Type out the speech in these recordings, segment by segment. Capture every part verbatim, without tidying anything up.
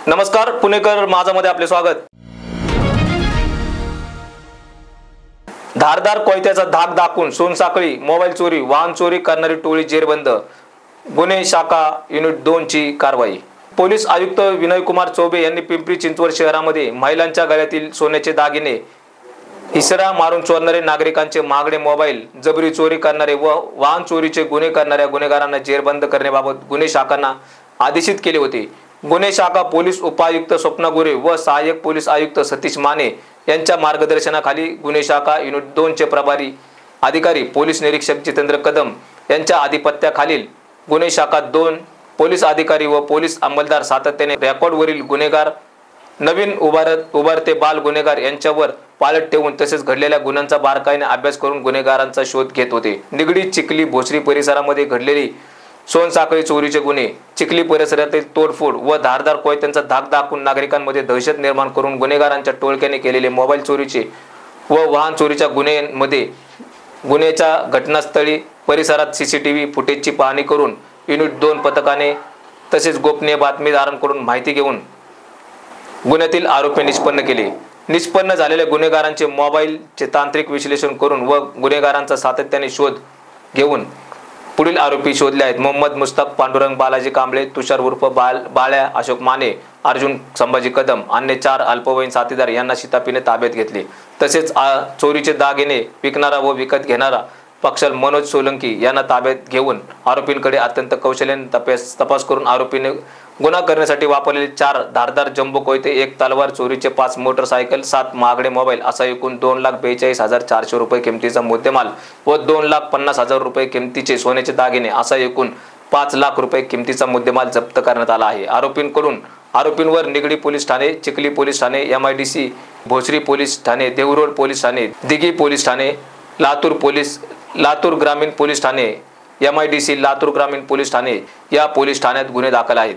नमस्कार, पुणेकर माझामध्ये आपले स्वागत। धारदार कोयत्याचा धाक दाखवून सोनसाखळी मोबाईल चोरी वाहन चोरी करणारी टोळी जेरबंद। गुन्हे शाखा युनिट दोन ची कारवाई। पोलीस आयुक्त विनयकुमार चौबे यांनी पिंपरी चिंचवड शहरामध्ये महिलांच्या गळ्यातील सोन्याचे दागिने इसरा मारून चोरणारे नागरिकांचे महागडे मोबाईल जबरी चोरी करणारे व वाहन चोरीचे गुन्हे करणाऱ्या गुन्हेगारांना जेरबंद करण्याबाबत गुन्हे शाखांना आदेशित केले होते। गुन्हे शाखा पोलीस उपायुक्त स्वप्ना गोरे व सहाय्यक पोलीस आयुक्त सतीश माने यांच्या मार्गदर्शनाखाली गुन्हे शाखा युनिट दोन चे प्रभारी अधिकारी पोलीस निरीक्षक जितेंद्र कदम यांच्या आधिपत्याखालील गुन्हे शाखा दोन पोलीस अधिकारी व पोलीस अंमलदार सातत्याने रेकॉर्डवरील गुन्हेगार नवीन उभारत उभारते बाल गुन्हेगार यांच्यावर पाळत ठेवून तसेच घडलेल्या गुन्ह्यांचा बारकाईने अभ्यास करून गुन्हेगारांचा शोध घेत होते। निगडी चिखली भोसरी परिसरामध्ये घडलेली सोनसाखळी चोरीचे गुन्हे, चिखली परिसरातील तोडफोड व धारदार कोयत्यांचा धाक दाखवून नागरिकांमध्ये दहशत निर्माण करून गुन्हेगारांच्या टोळक्याने केलेले मोबाईल चोरीचे व वाहन चोरीच्या गुन्ह्यांमध्ये गुन्ह्याच्या घटनास्थळी परिसरात सीसीटीव्ही फुटेजची पाहणी करून युनिट दोन पथकाने तसेच गोपनीय बातमीदारांकडून माहिती घेऊन गुन्ह्यातील आरोपी निष्पन्न केले। निष्पन्न झालेल्या गुन्हेगारांचे मोबाईलचे तांत्रिक विश्लेषण करून व गुन्हेगारांचा सातत्याने शोध घेऊन पुढील आरोपी शोधले आहेत। मोहम्मद मुस्तक पांडुरंग बालाजी कांबळे, तुषार उर्फ बाल बाळ्या अशोक माने, अर्जुन संभाजी कदम अन्य चार अल्पवयीन साथीदार यांना शिताफीने ताब्यात घेतले। तसेच चोरीचे दागिने विकणारा व विकत घेणारा पक्षल मनोज सोलंकी यांना ताब्यात घेऊन आरोपींकडे अत्यंत कौशल्याने तपास तपास करून आरोपीने गुन्हा करण्यासाठी वापरलेले चार धारदार जम्बो कोयते, एक तलवार, चोरीचे पाच मोटरसायकल, सात महागडे मोबाईल असा एकूण दोन लाख बेचाळीस हजार चारशे रुपये किमतीचा मुद्देमाल व दोन लाख पन्नास हजार रुपये किमतीचे सोन्याचे दागिने असा एकूण पाच लाख रुपये किमतीचा मुद्देमाल जप्त करण्यात आला आहे। आरोपींकडून आरोपींवर निगडी पोलीस ठाणे, चिखली पोलीस ठाणे, M I D C Bhosari police ठाणे, देवरोड पोलीस ठाणे, दिघी पोलीस ठाणे, लातूर पोलीस लातूर ग्रामीण पोलीस ठाणे, M I D C Latur ग्रामीण पोलीस ठाणे या पोलीस ठाण्यात गुन्हे दाखल आहेत।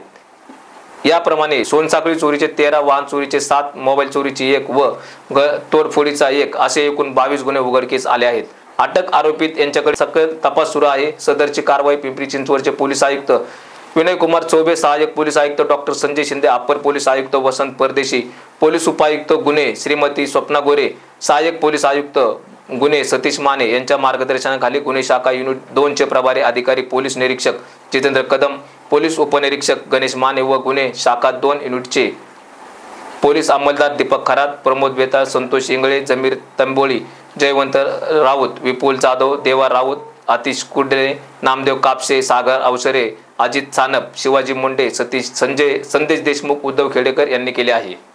याप्रमाणे सोनसाखळी चोरीचे तेरा, वाहन चोरीचे सात, मोबाईल चोरीची एक व तोडफोडीचा एक असे एकूण बावीस गुन्हे उघडकीस आले आहेत। अटक आरोपीत यांच्याकडे सखोल तपास सुरू आहे। सदरची कारवाई पिंपरी चिंचवडचे पोलीस आयुक्त विनयकुमार चौबे, सहाय्यक पोलीस आयुक्त डॉक्टर संजय शिंदे, अप्पर पोलीस आयुक्त वसंत परदेशी, पोलीस उपायुक्त गुन्हे श्रीमती स्वप्ना गोरे, सहाय्यक पोलीस आयुक्त गुन्हे सतीश माने यांच्या मार्गदर्शनाखाली गुन्हे शाखा युनिट दोन चे प्रभारी अधिकारी पोलीस निरीक्षक जितेंद्र कदम, पोलीस उपनिरीक्षक गणेश माने व गुन्हे शाखा दोन युनिटचे पोलीस अंमलदार दीपक खरात, प्रमोद बेताळ, संतोष इंगळे, जमीर तंबोळी, जयवंत राऊत, विपुल जाधव, देवा राऊत, आतिश कुडले, नामदेव कापसे, सागर अवसरे, अजित सानप, शिवाजी मुंडे, सतीश संजय संदेश देशमुख, उद्धव खेडेकर यांनी केले आहे।